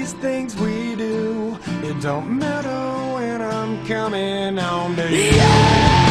these things we do. It don't matter when I'm coming home to you. Yeah!